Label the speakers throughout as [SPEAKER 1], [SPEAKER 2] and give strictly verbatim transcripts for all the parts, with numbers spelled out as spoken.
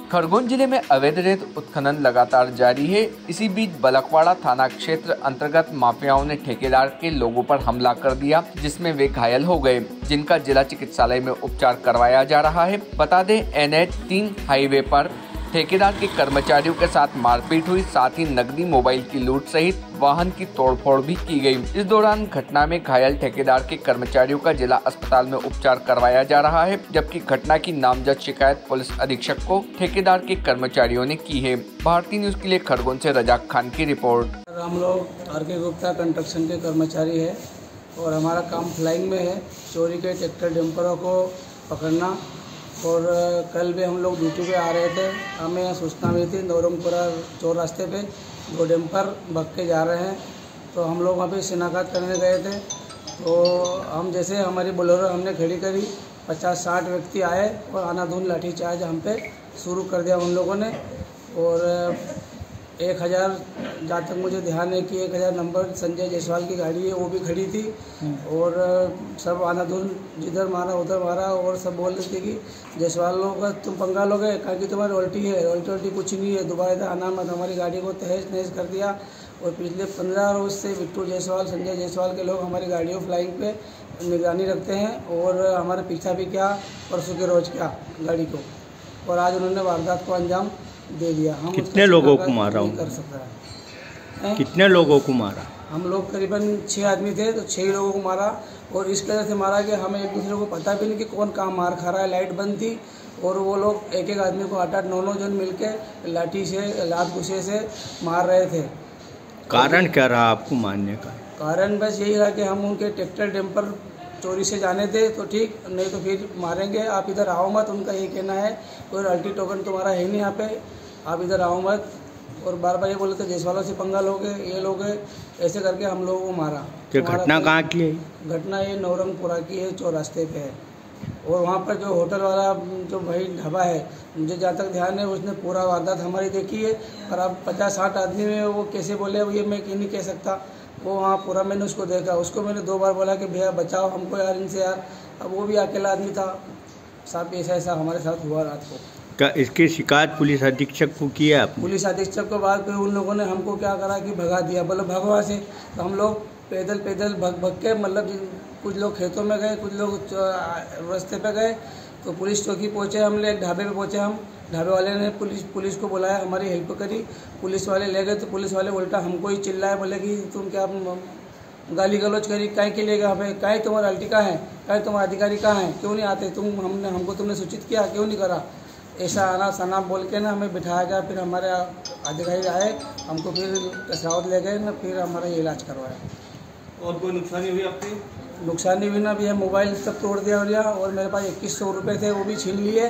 [SPEAKER 1] खरगोन जिले में अवैध रेत उत्खनन लगातार जारी है। इसी बीच बलकवाड़ा थाना क्षेत्र अंतर्गत माफियाओं ने ठेकेदार के लोगों पर हमला कर दिया, जिसमें वे घायल हो गए, जिनका जिला चिकित्सालय में उपचार करवाया जा रहा है। बता दें, एन एच तीन हाईवे पर ठेकेदार के कर्मचारियों के साथ मारपीट हुई, साथ ही नकदी, मोबाइल की लूट सहित वाहन की तोड़फोड़ भी की गई। इस दौरान घटना में घायल ठेकेदार के कर्मचारियों का जिला अस्पताल में उपचार करवाया जा रहा है, जबकि घटना की नामजद शिकायत पुलिस अधीक्षक को ठेकेदार के कर्मचारियों ने की है। भारतीय न्यूज के लिए खरगोन से रजाक खान की रिपोर्ट।
[SPEAKER 2] हम लोग आर के गुप्ता कंस्ट्रक्शन के कर्मचारी है और हमारा काम फ्लाइंग में है, चोरी के ट्रैक्टर डंपरों को पकड़ना। और कल भी हम लोग ड्यूटी पे आ रहे थे, हमें यहाँ सूचना मिली थी नौरंगपुरा चौर रास्ते पे दो डंपर भग के जा रहे हैं, तो हम लोग वहाँ पे शिनाख्त करने गए थे। तो हम जैसे हमारी बोलेरो हमने खड़ी करी, पचास साठ व्यक्ति आए और आनाधून लाठीचार्ज हम पे शुरू कर दिया उन लोगों ने। और एक हज़ार जहाँ तक मुझे ध्यान है कि एक हज़ार नंबर संजय जायसवाल की गाड़ी है, वो भी खड़ी थी। और सब आनाधून जिधर मारा उधर मारा और सब बोल रहे थे कि जायसवाल लोग का तुम पंगा लोगे, कहा कि तुम्हारी उल्टी है, उल्टी उल्टी कुछ नहीं है, दोबारा इधर आना मत। हमारी गाड़ी को तहस नहस कर दिया। और पिछले पंद्रह रोज से बिट्टू जायसवाल, संजय जायसवाल के लोग हमारी गाड़ियों फ्लाइंग पे निगरानी रखते हैं और हमारे पीछा भी क्या परसों के रोज क्या गाड़ी को, और आज उन्होंने वारदात को अंजाम दे दिया। हम
[SPEAKER 3] कितने लोगों को मारा
[SPEAKER 2] कर सकता है?
[SPEAKER 3] कितने लोगों को मारा?
[SPEAKER 2] हम लोग करीबन छः आदमी थे, तो छः लोगों को मारा। और इस तरह से मारा कि हमें एक दूसरे को पता भी नहीं कि कौन कहाँ मार खा रहा है। लाइट बंद थी और वो लोग एक एक आदमी को आठ आठ नौ नौ जन मिल के लाठी से, लात घुसे से मार रहे थे।
[SPEAKER 3] कारण क्या रहा आपको मारने का?
[SPEAKER 2] कारण बस यही रहा कि हम उनके ट्रैक्टर डंपर चोरी से जाने थे तो ठीक, नहीं तो फिर मारेंगे, आप इधर आओ मत। उनका ये कहना है कोई अल्टी टोकन तुम्हारा है नहीं यहाँ पे, आप इधर आओ मत। और बार बार ये बोले थे जायसवालों से पंगा लोगे, ये लोग ऐसे करके हम लोगों को मारा।
[SPEAKER 3] ये घटना कहाँ की है?
[SPEAKER 2] घटना ये नौरंगपुरा की है, चौरास्ते पे है। और वहाँ पर जो होटल वाला जो भाई ढाबा है, मुझे जहाँ तक ध्यान है उसने पूरा वारदात हमारी देखी है। पर अब पचास साठ आदमी में वो कैसे बोले ये मैं नहीं कह सकता। वो वहाँ पूरा मैंने उसको देखा, उसको मैंने दो बार बोला कि भैया बचाओ हमको यार इनसे यार। अब वो भी अकेला आदमी था साहब, ऐसा ऐसा हमारे साथ हुआ रात को।
[SPEAKER 3] क्या इसकी शिकायत पुलिस अधीक्षक को की है आपने?
[SPEAKER 2] पुलिस अधीक्षक के बाद फिर उन लोगों ने हमको क्या करा कि भगा दिया, बोलो भगवा से। तो हम लोग पैदल पैदल भग भग के, मतलब कुछ लोग खेतों में गए, कुछ लोग रास्ते पे गए। तो पुलिस चौकी पहुँचे, हम लोग एक ढाबे पे पहुँचे। हम ढाबे वाले ने पुलिस पुलिस को बुलाया, हमारी हेल्प करी, पुलिस वाले ले गए। तो पुलिस वाले उल्टा हमको ही चिल्लाए, बोले कि तुम क्या गाली गलौज करी, काय के लिए गए हमें, काय तुम्हारा अल्टी कहाँ है, काय तुम्हारा अधिकारी कहाँ है, क्यों नहीं आते तुम, हमने हमको तुमने सूचित किया, क्यों नहीं करा। ऐसा आना सना बोल के ना हमें बिठाया गया। फिर हमारे अधिकारी आए, हमको फिर कसरावत ले गए ना, फिर हमारा ये इलाज करवाया।
[SPEAKER 4] और कोई नुकसानी हुई आपकी?
[SPEAKER 2] नुकसानी भी ना भी है, मोबाइल सब तोड़ दिया और, और मेरे पास इक्कीस सौ रुपये थे, वो भी छीन लिए।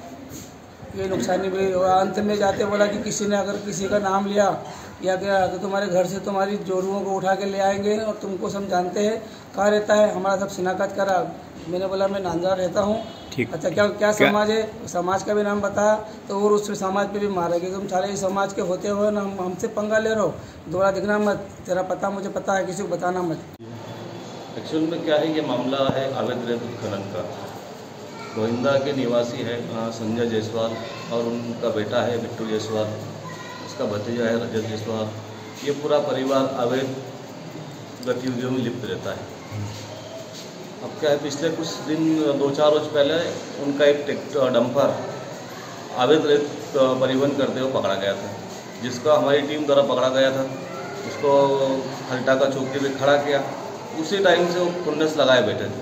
[SPEAKER 2] ये नुकसानी भी। और अंत में जाते बोला कि किसी ने अगर किसी का नाम लिया या क्या तो तुम्हारे घर से तुम्हारी जोरुओं को उठा के ले आएंगे और तुमको सब जानते हैं कहाँ रहता है। हमारा सब शिनाख्त करा। मैंने बोला मैं नांदरा रहता हूँ। अच्छा क्या क्या समाज है, समाज का भी नाम बताया। तो और उस समाज पे भी मारेगी, तुम सारे समाज के होते हुए ना हम हमसे पंगा ले रहे हो, दोबारा दिखना मत, तेरा पता मुझे पता है, किसी को बताना मत।
[SPEAKER 4] एक्चुअल में क्या है, ये मामला है अवैध रेत उत्खनन का। गोविंदा के निवासी है संजय जायसवाल और उनका बेटा है बिट्टू जायसवाल, उसका भतीजा है रजत जायसवाल। ये पूरा परिवार अवैध गतिविधियों में लिप्त रहता है। अब क्या है, पिछले कुछ दिन दो चार रोज पहले उनका एक ट्रैक्टर डंपर अवैध रेत परिवहन करते हुए पकड़ा गया था, जिसका हमारी टीम द्वारा पकड़ा गया था। उसको हल्टा का चौकी पे खड़ा किया, उसी टाइम से वो खुन्नस लगाए बैठे थे।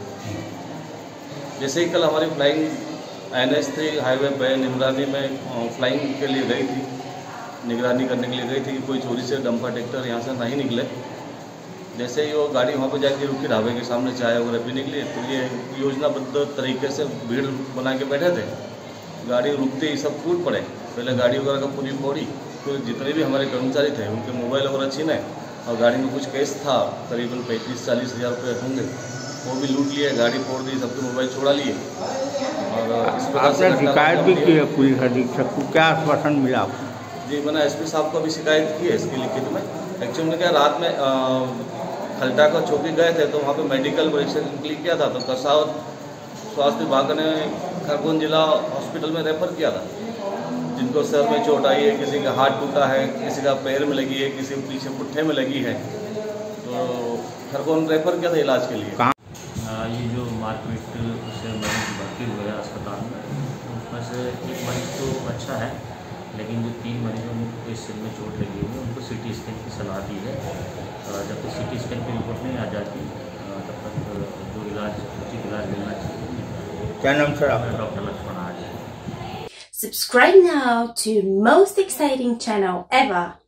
[SPEAKER 4] जैसे ही कल हमारी flying N H three highway पे निगरानी में फ्लाइंग के लिए गई थी, निगरानी करने के लिए गई थी कि कोई चोरी से डंपर ट्रैक्टर यहाँ से नहीं निकले। जैसे ही वो गाड़ी वहाँ पर जाके रुकी ढाबे के सामने, चाय वगैरह पीने के लिए, तो ये योजनाबद्ध तरीके से भीड़ बना के बैठे थे। गाड़ी रुकते ही सब कूद पड़े, पहले गाड़ी वगैरह का पूरी फोड़ी, तो जितने भी हमारे कर्मचारी थे उनके मोबाइल वगैरह छीने और गाड़ी में कुछ केस था करीबन पैंतीस चालीस हज़ार रुपये होंगे, वो भी लूट लिए, गाड़ी फोड़ दी, सबके मोबाइल छुड़ा लिए। और इस प्रकार से
[SPEAKER 3] शिकायत भी की है पुलिस अधीक्षक को, क्या आश्वासन मिला आपको?
[SPEAKER 4] जी, मैंने एस पी साहब को भी शिकायत की है इसकी लिखित में। एक्चुअल में क्या, रात में खलटा का चौकी गए थे तो वहाँ पे मेडिकल परीक्षण के लिए किया था, तो कसावत स्वास्थ्य विभाग ने खरगोन जिला हॉस्पिटल में रेफर किया था। जिनको सर में चोट आई है, किसी का हाथ टूटा है, किसी का पैर में लगी है, किसी को पीछे पुट्ठे में लगी है, तो हर को रेफर किया था इलाज के लिए।
[SPEAKER 5] आ, ये जो मारपीट से मरीज भर्ती हुए हैं अस्पताल में, उसमें से एक मरीज तो अच्छा है, लेकिन जो तीन मरीजों को इस सिर में चोट लगी हुई है उनको सीटी स्कैन की सलाह दी है। जब तक सीटी स्कैन की रिपोर्ट नहीं आ जाती तब तक जो इलाज उचित इलाज मिलना चाहिए।
[SPEAKER 3] क्या नाम सर आपका?
[SPEAKER 5] डॉक्टर लक्ष्मण आज।
[SPEAKER 6] Subscribe now to most exciting channel ever.